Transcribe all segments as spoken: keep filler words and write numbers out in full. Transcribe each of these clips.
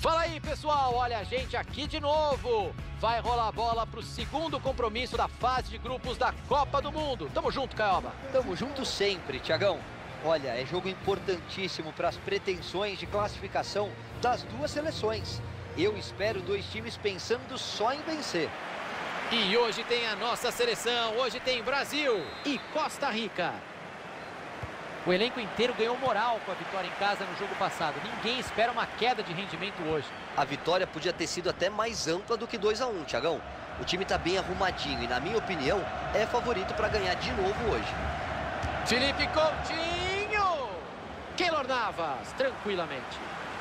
Fala aí, pessoal, olha a gente aqui de novo. Vai rolar a bola para o segundo compromisso da fase de grupos da Copa do Mundo. Tamo junto, Caioba. Tamo junto sempre, Tiagão. Olha, é jogo importantíssimo para as pretensões de classificação das duas seleções. Eu espero dois times pensando só em vencer. E hoje tem a nossa seleção, hoje tem Brasil e Costa Rica. O elenco inteiro ganhou moral com a vitória em casa no jogo passado. Ninguém espera uma queda de rendimento hoje. A vitória podia ter sido até mais ampla do que dois a um, Tiagão. O time tá bem arrumadinho e, na minha opinião, é favorito para ganhar de novo hoje. Felipe Coutinho! Keylor Navas, tranquilamente.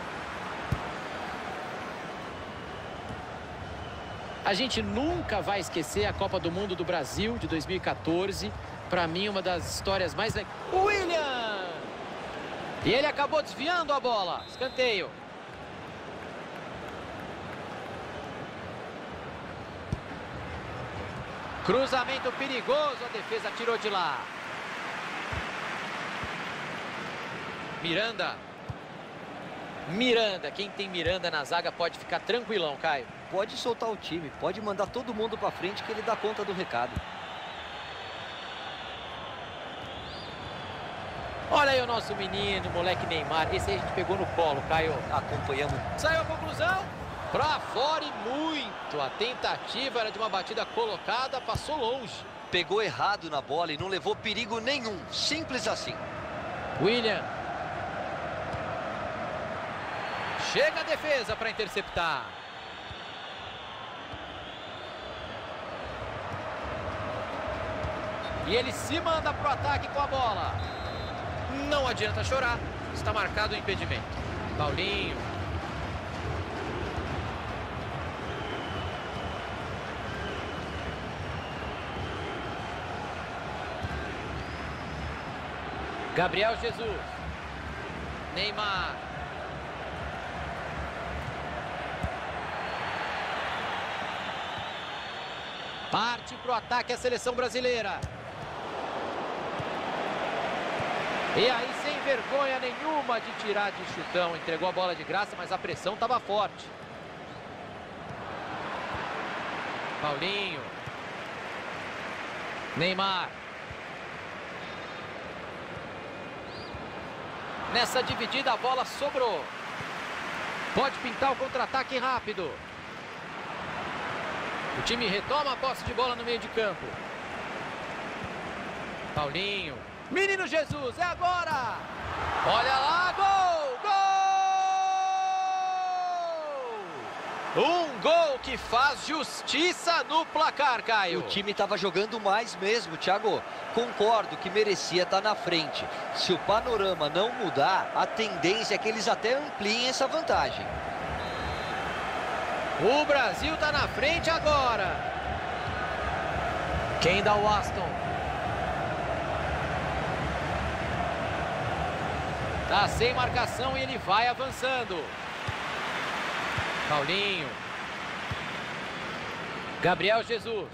A gente nunca vai esquecer a Copa do Mundo do Brasil de dois mil e quatorze. Para mim, uma das histórias mais... William! E ele acabou desviando a bola. Escanteio. Cruzamento perigoso. A defesa tirou de lá. Miranda. Miranda. Quem tem Miranda na zaga pode ficar tranquilão, Caio. Pode soltar o time. Pode mandar todo mundo para frente que ele dá conta do recado. Olha aí o nosso menino, moleque Neymar. Esse aí a gente pegou no colo, Caio. Acompanhamos. Saiu a conclusão. Pra fora e muito. A tentativa era de uma batida colocada, passou longe. Pegou errado na bola e não levou perigo nenhum. Simples assim. William. Chega a defesa para interceptar. E ele se manda pro ataque com a bola. Não adianta chorar, está marcado o impedimento. Paulinho. Gabriel Jesus. Neymar. Parte pro ataque a seleção brasileira. E aí, sem vergonha nenhuma de tirar de chutão. Entregou a bola de graça, mas a pressão estava forte. Paulinho. Neymar. Nessa dividida, a bola sobrou. Pode pintar o contra-ataque rápido. O time retoma a posse de bola no meio de campo. Paulinho. Menino Jesus, é agora! Olha lá, gol! Gol! Um gol que faz justiça no placar, Caio. O time estava jogando mais mesmo, Thiago. Concordo que merecia estar na frente. Se o panorama não mudar, a tendência é que eles até ampliem essa vantagem. O Brasil está na frente agora. Quem dá o Aston? Tá sem marcação e ele vai avançando. Paulinho. Gabriel Jesus.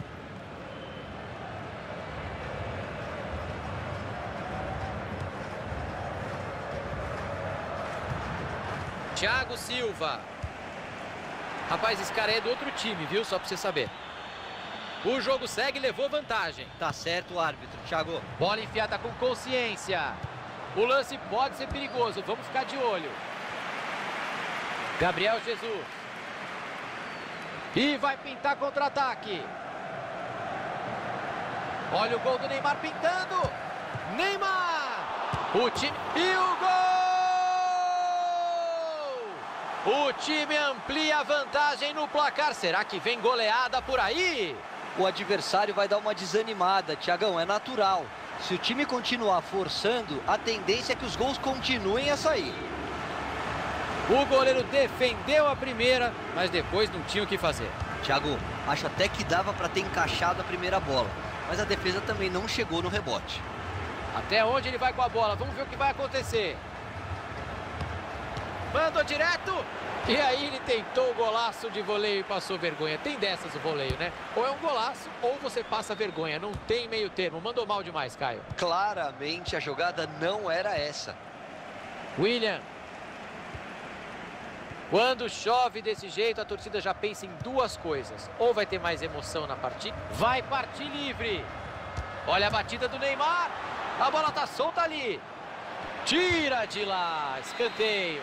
Thiago Silva. Rapaz, esse cara é do outro time, viu? Só pra você saber. O jogo segue e levou vantagem. Tá certo o árbitro, Thiago. Bola enfiada com consciência. O lance pode ser perigoso, vamos ficar de olho. Gabriel Jesus. E vai pintar contra-ataque. Olha o gol do Neymar pintando. Neymar! O time... E o gol! O time amplia a vantagem no placar. Será que vem goleada por aí? O adversário vai dar uma desanimada, Thiagão, é natural. Se o time continuar forçando, a tendência é que os gols continuem a sair. O goleiro defendeu a primeira, mas depois não tinha o que fazer. Thiago, acho até que dava para ter encaixado a primeira bola, mas a defesa também não chegou no rebote. Até onde ele vai com a bola? Vamos ver o que vai acontecer. Mandou direto. E aí ele tentou o golaço de voleio e passou vergonha. Tem dessas o voleio, né? Ou é um golaço ou você passa vergonha. Não tem meio termo. Mandou mal demais, Caio. Claramente a jogada não era essa. William. Quando chove desse jeito, a torcida já pensa em duas coisas. Ou vai ter mais emoção na partida, vai partir livre. Olha a batida do Neymar. A bola tá solta ali. Tira de lá. Escanteio.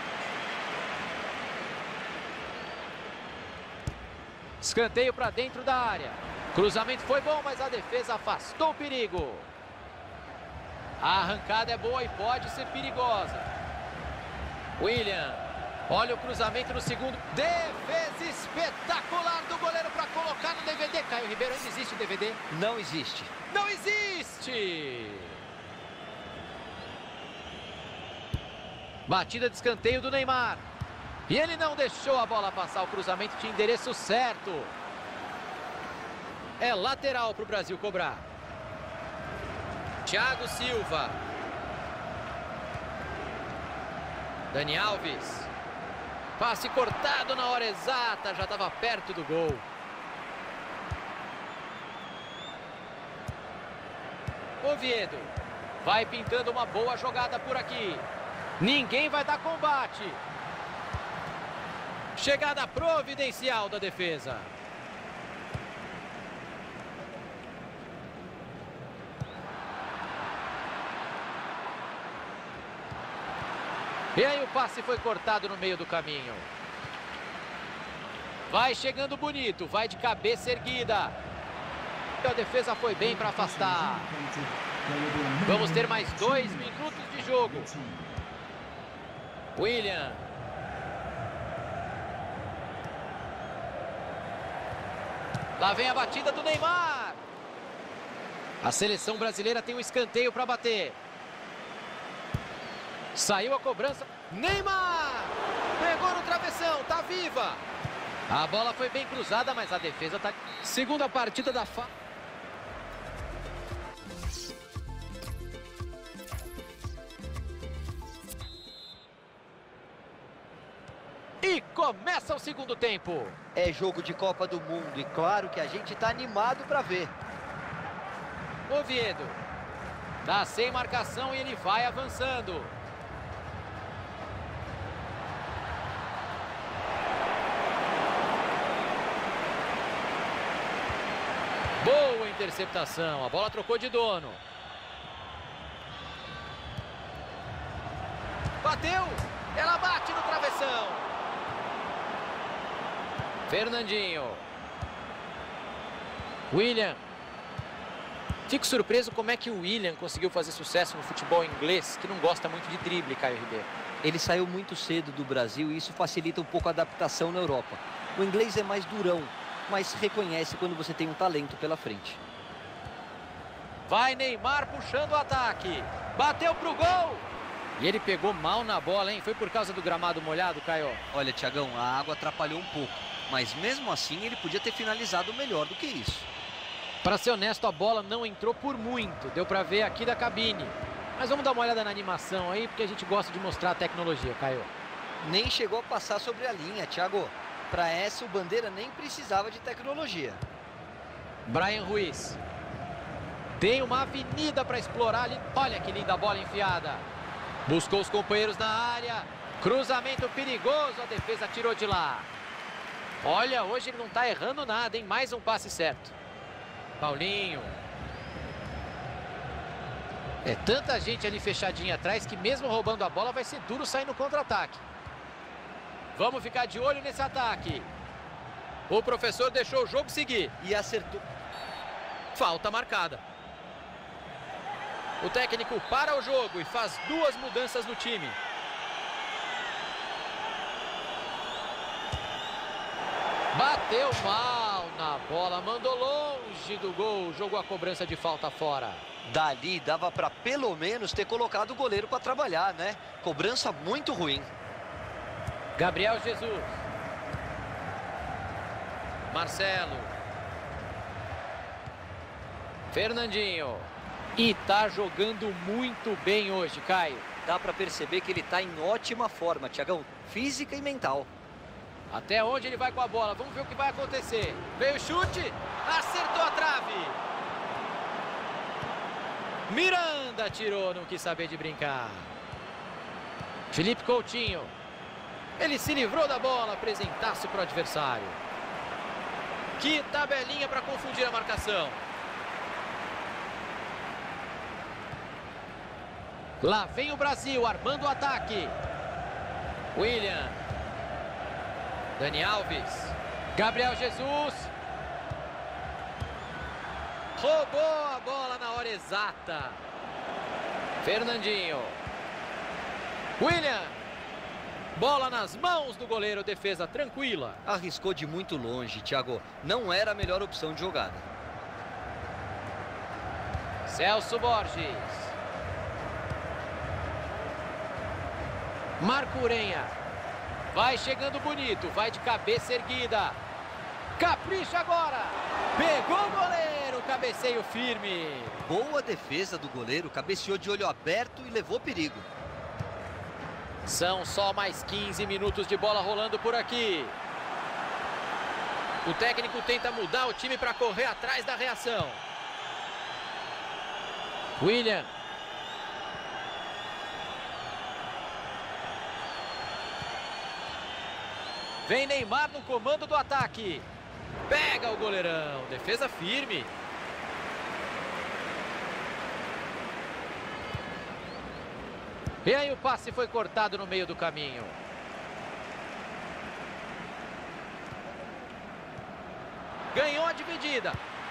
Escanteio para dentro da área. Cruzamento foi bom, mas a defesa afastou o perigo. A arrancada é boa e pode ser perigosa. William. Olha o cruzamento no segundo. Defesa espetacular do goleiro para colocar no D V D. Caio Ribeiro, ainda existe o D V D? Não existe. Não existe! Batida de escanteio do Neymar. E ele não deixou a bola passar. O cruzamento tinha endereço certo. É lateral para o Brasil cobrar. Thiago Silva. Dani Alves. Passe cortado na hora exata, já estava perto do gol. Oviedo. Vai pintando uma boa jogada por aqui. Ninguém vai dar combate. Chegada providencial da defesa. E aí o passe foi cortado no meio do caminho. Vai chegando bonito, vai de cabeça erguida. A defesa foi bem para afastar. Vamos ter mais dois minutos de jogo. William. Lá vem a batida do Neymar. A seleção brasileira tem um escanteio para bater. Saiu a cobrança. Neymar! Pegou no travessão, tá viva. A bola foi bem cruzada, mas a defesa tá... Segunda partida da fa... E começa o segundo tempo. É jogo de Copa do Mundo e claro que a gente tá animado para ver. Oviedo. Dá sem marcação e ele vai avançando. Boa interceptação, a bola trocou de dono. Bateu, ela bate no travessão. Fernandinho. William. Fico surpreso como é que o William conseguiu fazer sucesso no futebol inglês, que não gosta muito de drible, Caio Ribeiro. Ele saiu muito cedo do Brasil e isso facilita um pouco a adaptação na Europa. O inglês é mais durão, mas reconhece quando você tem um talento pela frente. Vai Neymar puxando o ataque. Bateu pro gol. E ele pegou mal na bola, hein? Foi por causa do gramado molhado, Caio? Olha, Thiagão, a água atrapalhou um pouco. Mas mesmo assim ele podia ter finalizado melhor do que isso. Para ser honesto, a bola não entrou por muito. Deu para ver aqui da cabine. Mas vamos dar uma olhada na animação aí, porque a gente gosta de mostrar a tecnologia, Caio. Nem chegou a passar sobre a linha, Thiago. Para essa, o Bandeira nem precisava de tecnologia. Brian Ruiz. Tem uma avenida para explorar ali. Olha que linda bola enfiada. Buscou os companheiros na área. Cruzamento perigoso. A defesa tirou de lá. Olha, hoje ele não está errando nada, hein? Mais um passe certo. Paulinho. É tanta gente ali fechadinha atrás que mesmo roubando a bola vai ser duro sair no contra-ataque. Vamos ficar de olho nesse ataque. O professor deixou o jogo seguir. E acertou. Falta marcada. O técnico para o jogo e faz duas mudanças no time. Bateu mal na bola, mandou longe do gol. Jogou a cobrança de falta fora. Dali dava para pelo menos ter colocado o goleiro para trabalhar, né? Cobrança muito ruim. Gabriel Jesus. Marcelo. Fernandinho. E tá jogando muito bem hoje, Caio. Dá para perceber que ele tá em ótima forma, Thiagão. Física e mental. Até onde ele vai com a bola? Vamos ver o que vai acontecer. Veio o chute. Acertou a trave. Miranda tirou, não quis saber de brincar. Felipe Coutinho. Ele se livrou da bola, apresentasse para o adversário. Que tabelinha para confundir a marcação. Lá vem o Brasil, armando o ataque. William. Dani Alves. Gabriel Jesus. Roubou a bola na hora exata. Fernandinho. William. Bola nas mãos do goleiro, defesa tranquila. Arriscou de muito longe, Thiago. Não era a melhor opção de jogada. Celso Borges. Marco Urenha. Vai chegando bonito, vai de cabeça erguida. Capricha agora. Pegou o goleiro, cabeceio firme. Boa defesa do goleiro, cabeceou de olho aberto e levou perigo. São só mais quinze minutos de bola rolando por aqui. O técnico tenta mudar o time para correr atrás da reação. William. Vem Neymar no comando do ataque. Pega o goleirão, defesa firme. E aí o passe foi cortado no meio do caminho. Ganhou a dividida.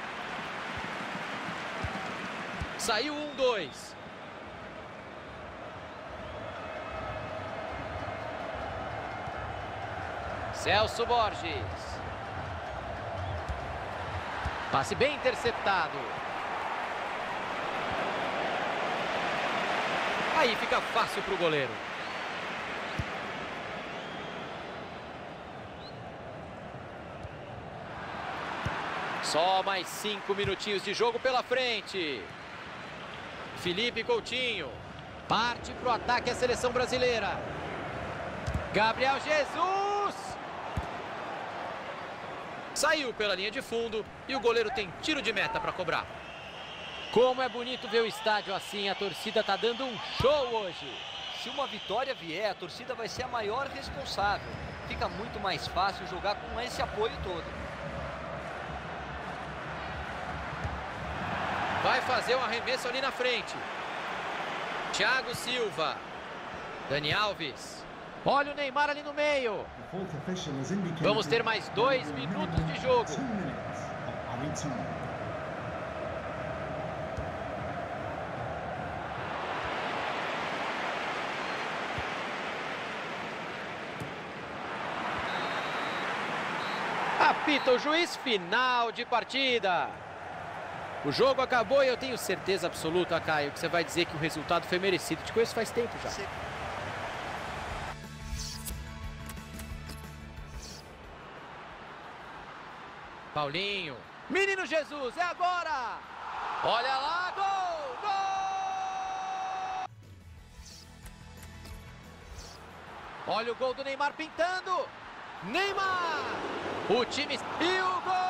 Saiu um, dois. Celso Borges. Passe bem interceptado. Aí fica fácil para o goleiro. Só mais cinco minutinhos de jogo pela frente. Felipe Coutinho. Parte para o ataque a seleção brasileira. Gabriel Jesus. Saiu pela linha de fundo e o goleiro tem tiro de meta para cobrar. Como é bonito ver o estádio assim, a torcida tá dando um show hoje. Se uma vitória vier, a torcida vai ser a maior responsável. Fica muito mais fácil jogar com esse apoio todo. Vai fazer um arremesso ali na frente. Thiago Silva. Dani Alves. Olha o Neymar ali no meio. Vamos ter mais dois minutos de jogo. Apita o juiz, final de partida. O jogo acabou e eu tenho certeza absoluta, Caio, que você vai dizer que o resultado foi merecido. Te conheço faz tempo já. Sim. Paulinho. Menino Jesus, é agora! Olha lá, gol! Gol! Olha o gol do Neymar pintando! Neymar! O time... E o gol!